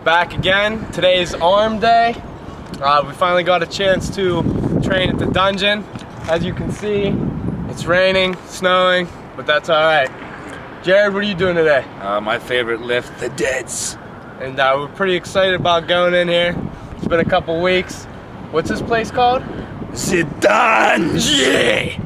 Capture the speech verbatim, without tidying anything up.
back again. Today's arm day. Uh, we finally got a chance to train at the dungeon. As you can see, it's raining, snowing, but that's all right. Jared, what are you doing today? Uh, my favorite lift, the deads. And uh, we're pretty excited about going in here. It's been a couple weeks. What's this place called? The dungeon.